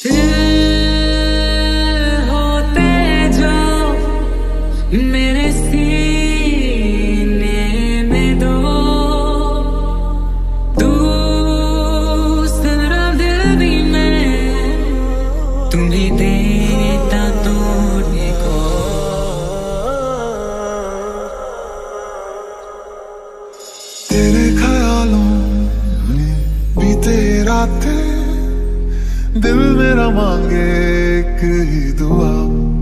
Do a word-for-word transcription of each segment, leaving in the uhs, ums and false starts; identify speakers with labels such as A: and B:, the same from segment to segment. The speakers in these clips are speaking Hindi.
A: होते जो मेरे सीने में दो दूसरा दिल भी मैं तुम्हें देता तोड़ने को।
B: तेरे ख्यालों में बीते रातें दिल मेरा मांगे एक ही दुआ।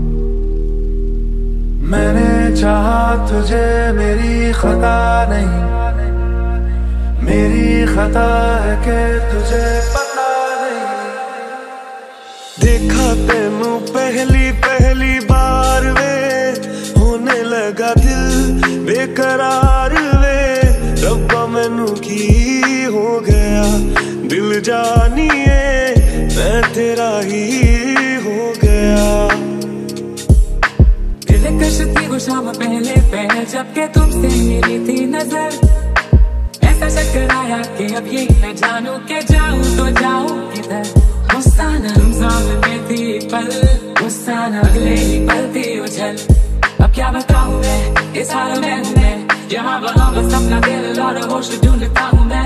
B: मैंने चाहा तुझे मेरी खता नहीं, मेरी खता है कि तुझे पता नहीं। देखा तेनू पहली पहली बार वे होने लगा दिल बेकरार वे। रब्बा मैनू की हो गया दिल जानिए मैं तेरा ही हो गया।
A: दिलकश थी वो शाम पहले पहले जबकि तुमसे मेरी थी नजर। ऐसा चक्कर आया कि अब ये मैं जानू के जाऊं तो जाऊं किधर। गुस्सा न रमजान में थी पल, गुस्सा न अगले ही पल थी उछल। अब क्या बताऊं मैं इस हाल में हूँ मैं, यहाँ वहाँ बस अपना दिल और होश ढूंढता हूँ मैं।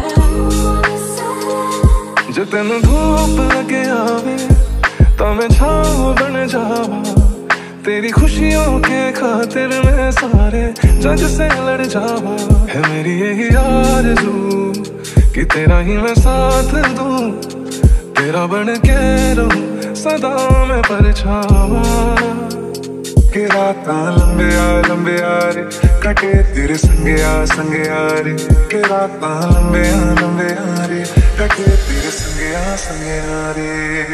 B: जो तेन धूप लगे आवे तो मैं छाँव बन जावा। तेरी खुशियों के खातिर मैं सारे जग से लड़ जावा। है मेरी यही आरज़ू कि तेरा ही मैं साथ दूं, तेरा बन के रहूं सदा मैं परछावा। कि रातां लंबे आ लंबे आ रे कटे तेरे संगे आ संगे आ रे। कि रातां लंबे आ लंबे आ रे कटे तेरे संगे आ संगे आ रे।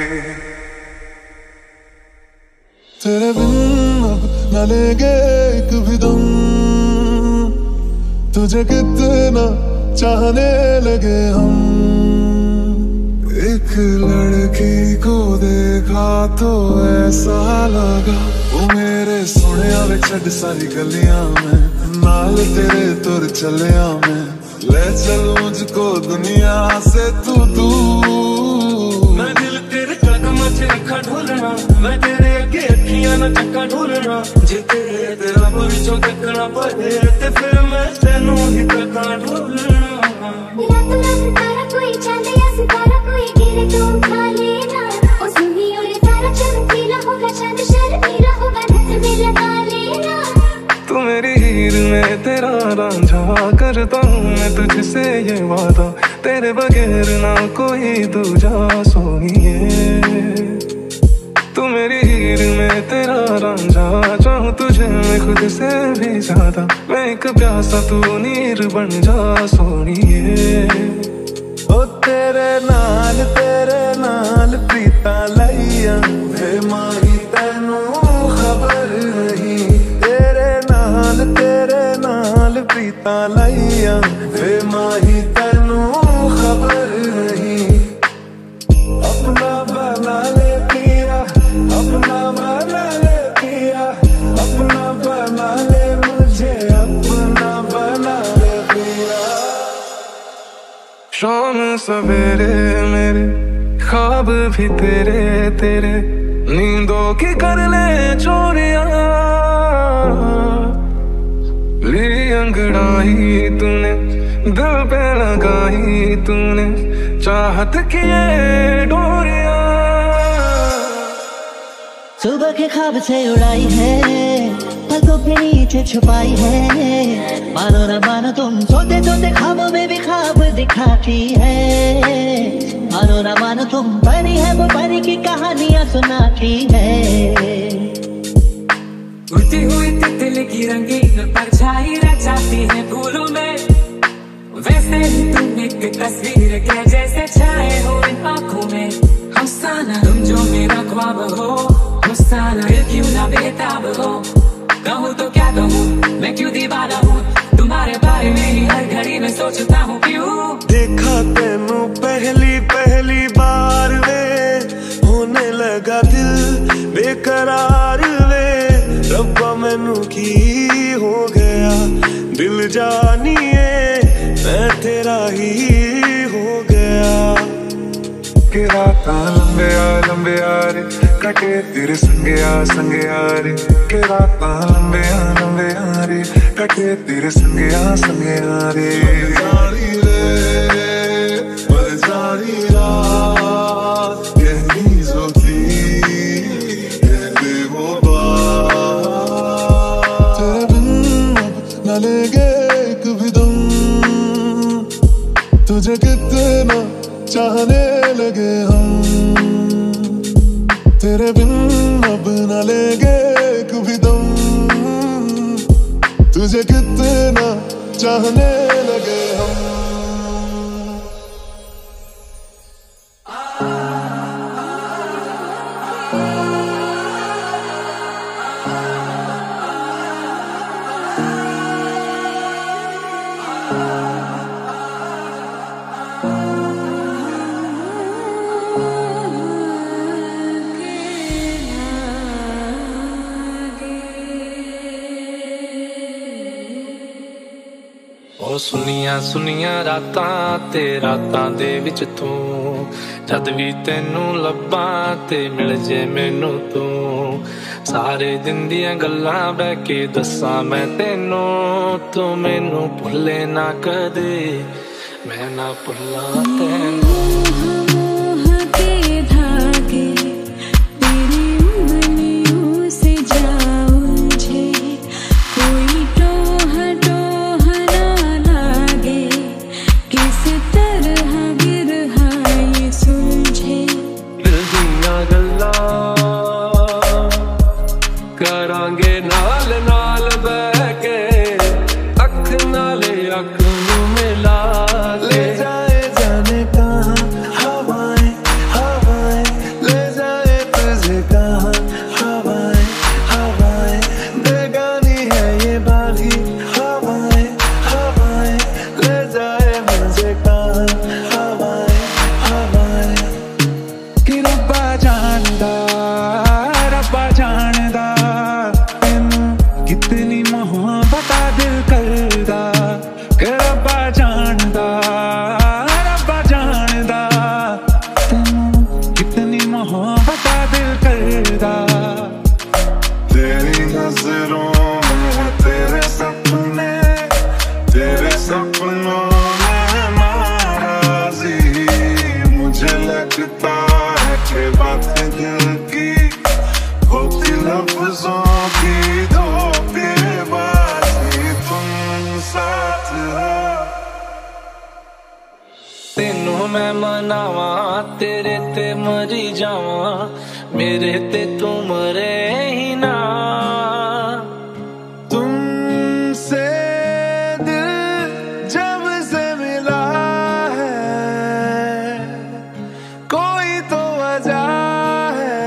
B: तेरे बिन अब न लेंगे एक भी दम, तुझे कितना चाहने लगे हम। एक लड़की को देखा तो ऐसा लगा वो मेरे सुनिया वे छड़ सारी गलियां में नाल तेरे तुर चलिया मैं। ले चल मुझको दुनिया से तू दूर।
C: मैं दिल तेरे कदम च रखा ढूंढना, मैं तेरे अगे अखियां ना चक्का ढूंढना। जे तेरे तेरा परिचो देखना पड़े ते फिर मैं तेनू ही तका ढूंढना।
D: रात रात तारा कोई चांद या सितारा कोई गिरे तो उठा लेना। ओ सुनी और तारा चमकीला होगा चांद शर्मीला होगा नजर में लगा लेना।
B: तू मेरी हीर में तेरा रांझा करता हूँ मैं तुझसे ये वादा। तेरे बगैर ना कोई दूजा सोइए। तू मेरी हीर में तेरा रांझा चाहूँ तुझे मैं खुद से भी ज्यादा। मैं एक प्यासा तू नीर बन जा सोनिए। ओ तेरे नाल तेरे नाल प्रीता लइया वे माही तैनू खबर नहीं। तेरे नाल तेरे नाल प्रीता लइया वे माही तैनू खबर नहीं। अपना बना ले पिया, अपना बना ले पिया, अपना बना ले मुझे, अपना बना ले पिया। शाम सवेरे मेरे ख्वाब भी तेरे तेरे, नींदों की कर ले चोरियां। ली अंगड़ाई तूने दिल पे लगाई तूने, चाहत की ये डोरियां।
E: सुबह के ख्वाब से उड़ाई है, पलकों के नीचे छुपाई है। मानो न मानो तुम सोते सोते ख्वाबों में भी ख्वाब दिखाती है। मानो न मानो तुम परी है वो परी की कहानियां सुनाती है।
A: उड़ती हुई तितली की रंगीन परछाई रचाती है फूलों में। वैसे ही तुम एक तस्वीर के जैसे छाए हो इन आँखों में। अफसाना तुम जो मेरा ख्वाब हो, अफसाना दिल क्यों ना बेताब हो। कहूँ तो क्या कहूँ मैं क्यों दीवाना हूँ, तुम्हारे बारे में ही हर घड़ी में सोचता हूँ क्यों।
B: देखा तेनू पहली पहली बार वे होने लगा दिल बेकरार वे। रब्बा मैनू की हो गया दिल जानिए मैं तेरा ही हो गया। कि रातां लंबे आ लंबे आ कटे तेरे संगया संगया रे के रात लंबे लंबे रे कटे तेरे संगया संगया रे जारी रे जारी रात कहनी जोती कहते वो बात तेरे बिन न लेंगे एक भी दम तुझे कितना चाहने लगे हम तेरे बिन अब न लेंगे कभी दम तुझे कितना चाहने लगे हम
C: ओ सुनिया सुनिया रातां ते रातां दे विच तू जद भी तेनू लब्बां ते मिल जे मैनू तू सारे दिन दियां गल्लां बह के दस्सां मैं तेनू तू मैनू भुल्ले ना कदे मैं ना भुल्लां तेनू करांगे नाल नाल बह के अख नाले अख नू मिला ले जाए जाने कहाँ हवाएं हवाएं ले जाए तुझे कहाँ हवाएं हवाएं बेगानी है ये बागी हवाएं हवाएं ले जाए मुझे कहाँ हवाएं हवाएं कि रब्बा जानदा रब्बा जानदा कितनी मोहब्बत दिल करदा के रब्बा जानदा रब्बा जानदा तैनू कितनी मोहब्बत दिल करदा तेरी नजरों में तेरे सपने तेरे सपनों में नाराज़ी मुझे लगता है कि बातें दिल की होती लफ्जों की तेनू मैं मनावा तेरे ते मरी जावा मेरे ते तू मरे ही ना तुमसे दिल जब से मिला है कोई तो वजह है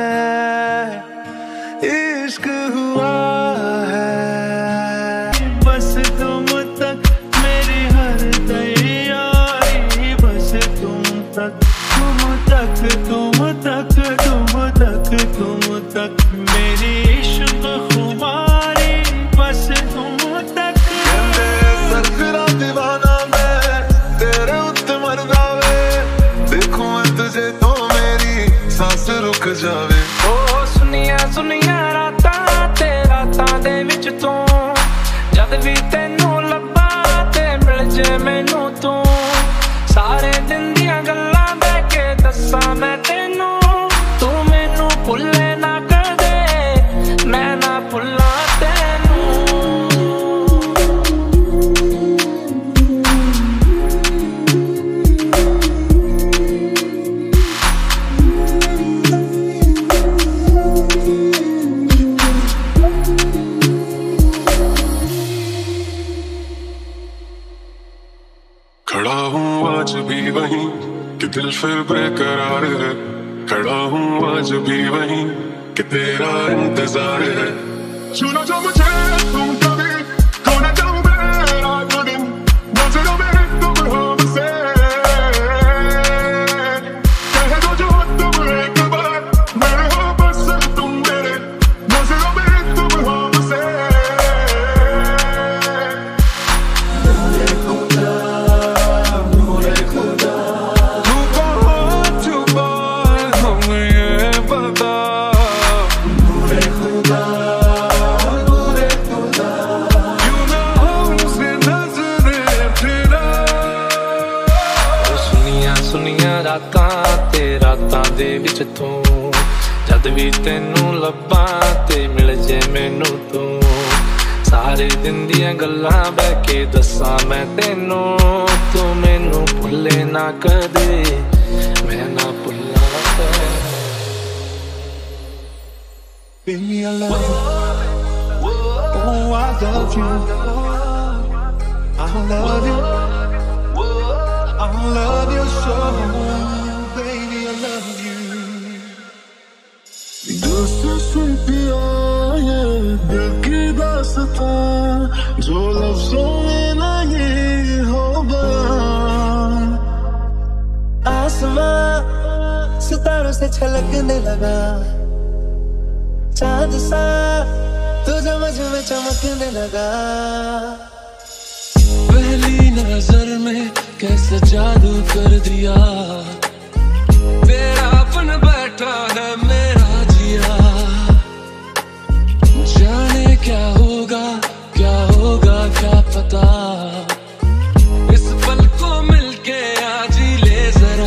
C: इश्क हुआ है बस तुम तक मेरी हर तैयारी बस तुम तक तुम तक तुम तक तुम तक तुम तक मेरी इश्क खुमारी बस तुम तक सरफिरा दीवाना मैं तेरे उत्ते मर जावे देखूं मैं तुझे तो मेरी सांस रुक जावे ओ सुनिया सुनिया रातां ते रातां दे विच तू जद भी तेनू लब्बा ते मिल जे मैनू तू सारे दिन दियां गल्लां बह के दस्सां मैं तेनू तू मैनू भुल्ले ना कदे मैं ना भुल्लां तेनू
B: खड़ा हूँ आज भी वहीं कि दिल फिर बेकरार है खड़ा हूँ आज भी वहीं कि तेरा इंतजार है सुनो जो मुझे तुम कभी खो न जाऊं मैं रात दिन नजरों में तुम हमसे कह दो जो तुम एक बार मेरे हो बस तुम मेरे नजरों में तुम हमसे खुदा तू बहुत चुप हम ये पता रातां दे विच तू जद भी तेनू लब्बां ते मिल जे मैनू तू सारे दिन दियां गल्लां बह के दस्सां मैं तेनू तू मैनू भुल्ले ना कदे मैं ना भुल्ला कदे
C: Baby, I love you. Oh, I love you. I love you. I love you so. Baby, I love you. दोस्त सुन पिया ये दिल की दास्तां जो लफ्जों में नहीं हो बयां
E: आसमां सितारों से छलकने लगा चांद सा तुझे मुझ में चमकने लगा
B: पहली नजर में कैसे जादू कर दिया तेरा अपन बैठा है मेरा जिया जाने क्या होगा क्या होगा क्या पता इस पल को मिलके आज ही ले जरा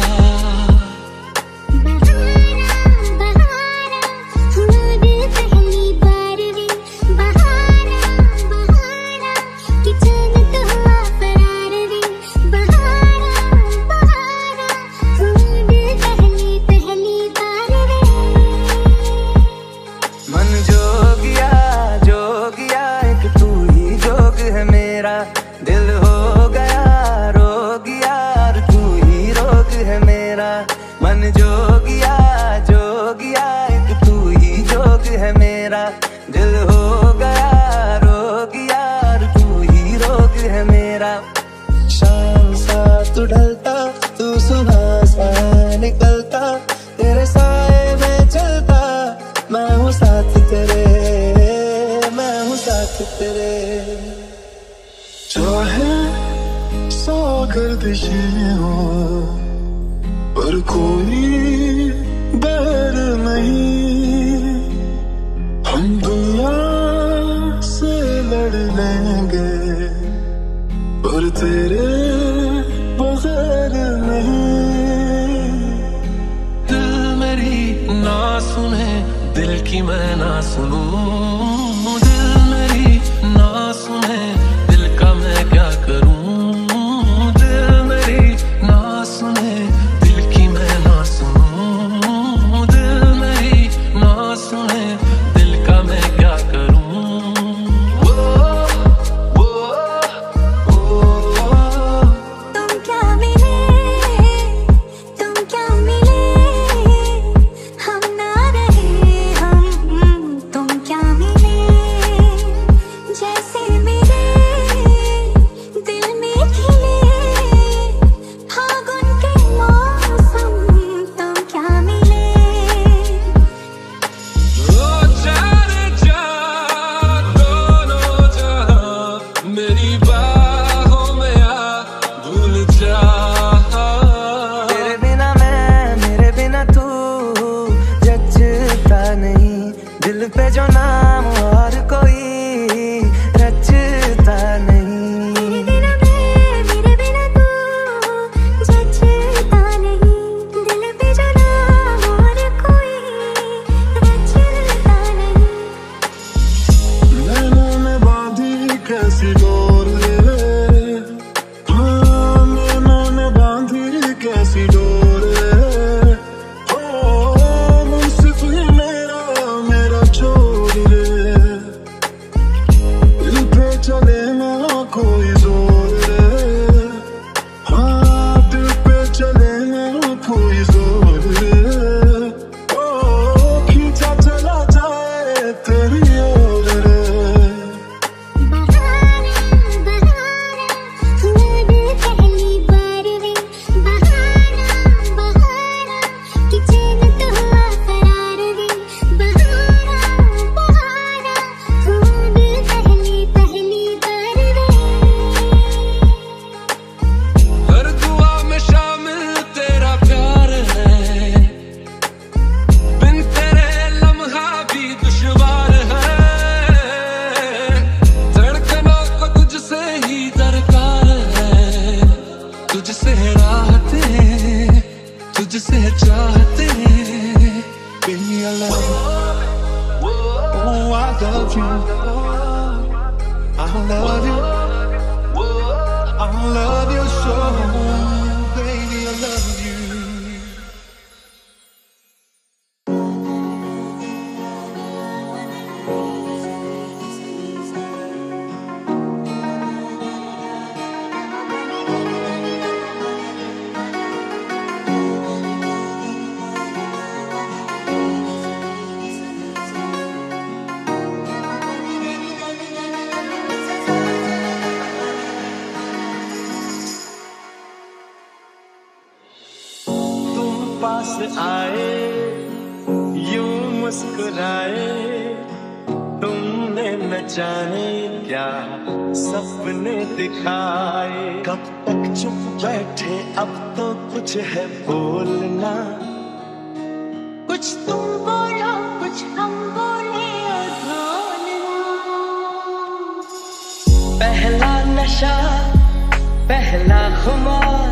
E: दिल हो गया रोग यार तू ही रोग है मेरा मन जोगिया जोगिया एक तू ही जोग है मेरा दिल हो गया रोग यार तू ही रोग है मेरा शाम सा तू ढलता तू सुबह सा निकलता तेरे साए में चलता मैं हूँ साथ तेरे मैं हूँ साथ तेरे
C: चाहे सौ गर्दिशें हो पर कोई बैर नहीं हम दुनिया से लड़ लेंगे पर तेरे बगैर नहीं
B: दिल मेरी ना सुने दिल की मैं ना सुनूं दिल मेरी ना सुने का मैं क्या करूं दिल मेरी ना सुने दिल की मैं ना सुनूं दिल मेरी ना सुने दिल का मैं क्या करूं वो, वो, वो,
D: तुम क्या मिले तुम क्या मिले हम ना रहे हम तुम क्या मिले जैसे मेरे
E: दिल पे जो नाम और कोई रचता नहीं
D: तेरे बिना मैं मेरे बिना तू जचता नहीं दिल पे जो नाम और कोई रचता नहीं
C: नैनों में बांधी कैसी डोर रे हाँ नैनों में बांधी कैसी डोर रे हो मुंसिफ ही मेरा मेरा छोरी you. I love you. I love you so, baby, I love you. पास आए यूं मुस्कुराए, तुमने न जाने क्या सपने दिखाए। कब तक चुप बैठे, अब तो कुछ है बोलना। कुछ तुम बोलो, कुछ हम बोले और बोलना। पहला नशा, पहला खुमार,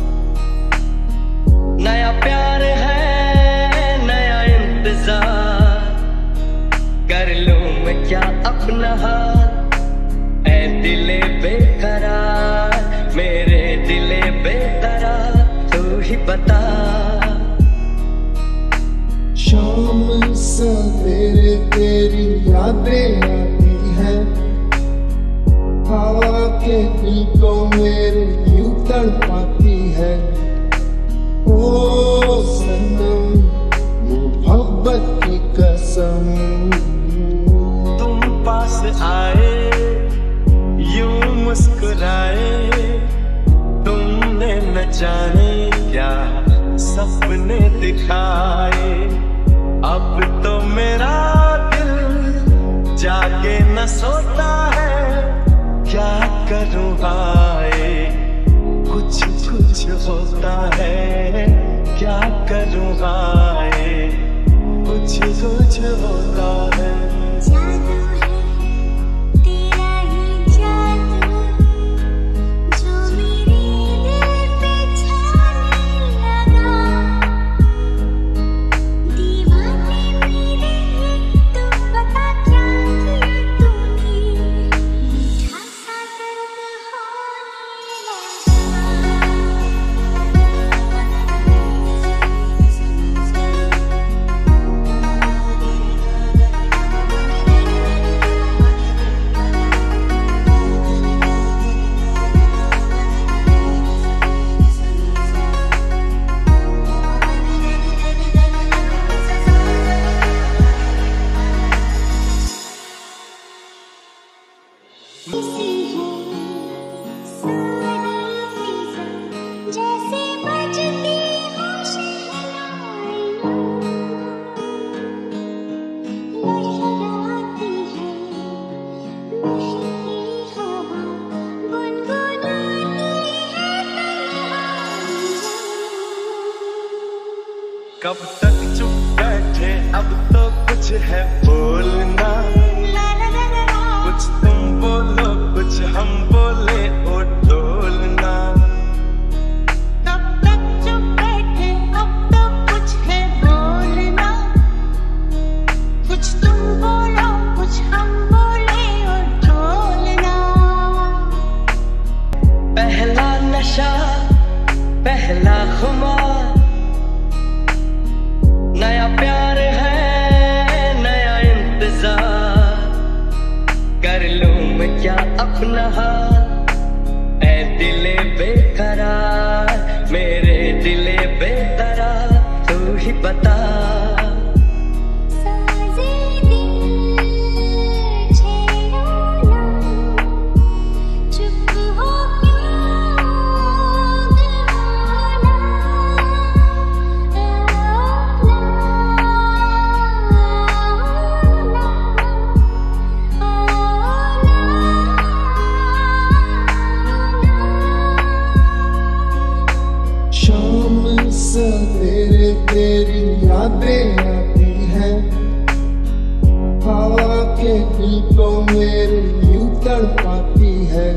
C: नया प्यार है, नया इंतजार। कर लूं मैं क्या अपना हाथ, ऐ दिले बेकरार, मेरे दिले बेकरार, तू ही बता। शाम सवेरे तेरी यादें आती हैं, हवा के दिल को मेरे यूं तड़पाती है। ओ सनम मोहब्बत की कसम, तुम पास आए यूं मुस्कुराए, तुमने न जाने क्या सपने दिखाए। अब तो मेरा दिल जाके न सोता है, क्या करूँ हाय कुछ कुछ होता है, क्या करूँ हाय कुछ कुछ होता है।
D: जादू है तेरा ही जादू, जो मेरे दिल पे छाने लगा। दीवाने मेरे तो पता क्या किया तूने, मीठा सा दर्द होने लगा। जैसे बजती हो शहनाइयाँ, लहराती है महकी हवा, गुनगुनाती है तन्हाइयाँ।
C: कब तक चुप बैठे, अब तो कुछ है बोलना। कुछ तुम बोलो, कुछ हम बोले, ओ ढोलना। कब तक चुप बैठे, अब तो कुछ है बोलना। कुछ तुम बोलो, कुछ हम बोले, ओ ढोलना। पहला नशा, पहला खुमार, नया प्यार है, नया इंतजार। कर लूं मैं क्या अपना हाथ, ऐ दिले बेकरार, मेरे दिले बेकरार, तू ही बता।
D: साज़े दिल छेड़ो ना, चुप हो क्यों दीवाना।
C: शाम सवेरे तेरी यादें आती हैं, हवा के दिल को मेरे यूं तड़पाती है।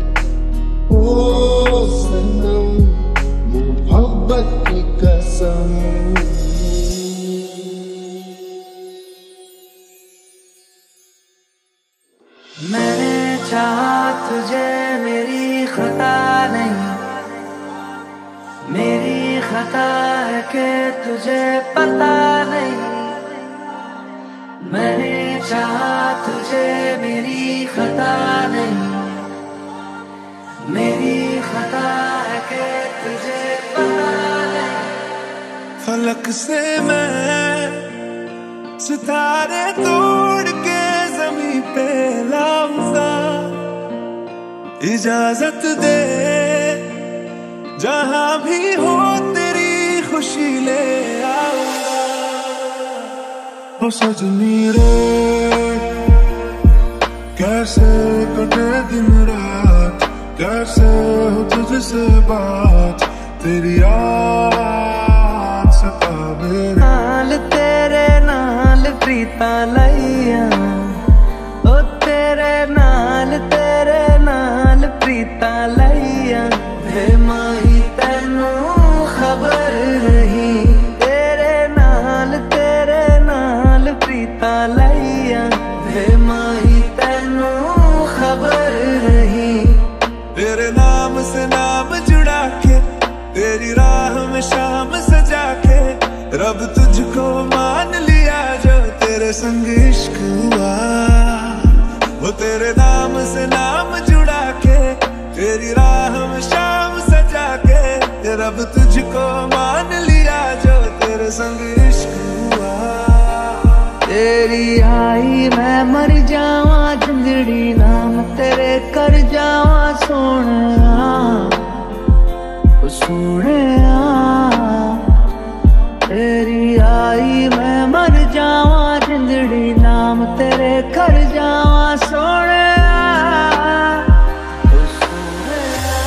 C: ओ सनम मोहब्बत की कसम। फलक से मैं सितारे तोड़ के जमीन पे लाऊंगा। इजाजत दे जहां भी हो तेरी खुशी ले आऊंगा। ओ सजनी रे कैसे कटे दिन रात, कैसे हो तुझसे बात, तेरी याद सतावे।
E: नाल तेरे नाल प्रीता लइया, ओ तेरे नाल तेरे नाल प्रीता लइया। वे माही तैनू खबर नहीं, तेरे नाल तेरे नाल प्रीता लइया। वे माही तैनू खबर नहीं।
C: तेरे नाम से नाम जुड़ा के, तेरी राह में शाम सजा के, रब तुझको मान लिया जो तेरे संग इश्क हुआ। वो तेरे नाम से नाम जुड़ा के, तेरी राह में शाम सजा के, रब तुझको मान लिया जो तेरे संग इश्क हुआ।
E: तेरी आई मैं मर जावा जिंदड़ी नाम तेरे कर जावा सोहणिया, ओ सोहणिया। तेरी आई मैं मर जावा जिंदड़ी नाम तेरे कर जावा सोहणिया, ओ सोहणिया।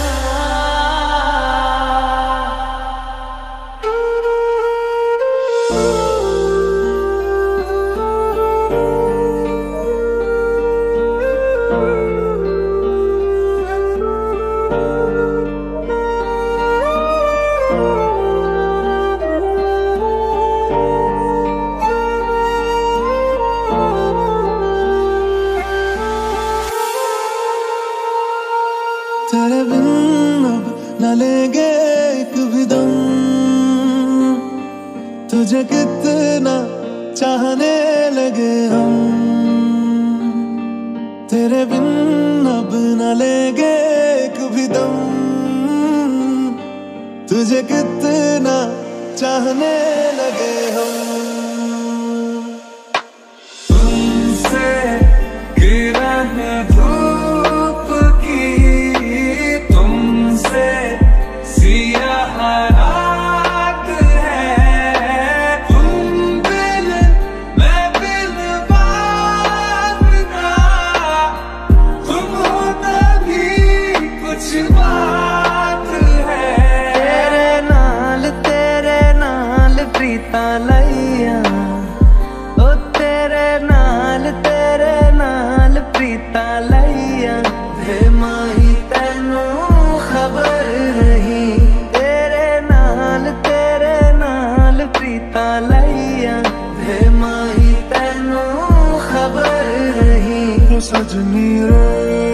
C: तेरे बिन अब न लेंगे एक भी दम, तुझे कितना चाहने लगे हम। तेरे बिन अब न लेंगे एक भी दम, तुझे कितना चाहने लगे हम।
B: तुमसे किरण धूप की, तुमसे सियाह रात है। तुम बिन मैं बिन बात का, तुम हो तभी कुछ बात है।
E: तेरे नाल तेरे नाल प्रीता लइया, ओ तेरे नाल तेरे नाल प्रीता लइया। वे माही तैनू खबर नहीं, तेरे नाल तेरे नाल प्रीता लइया। वे माही तैनू खबर नहीं।
C: ओ सजनी रे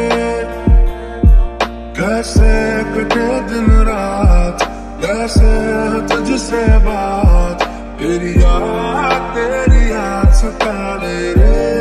C: कैसे कटे दिन रात, कैसे हो तुझसे बात, तेरी याद तेरी याद सतावे रे।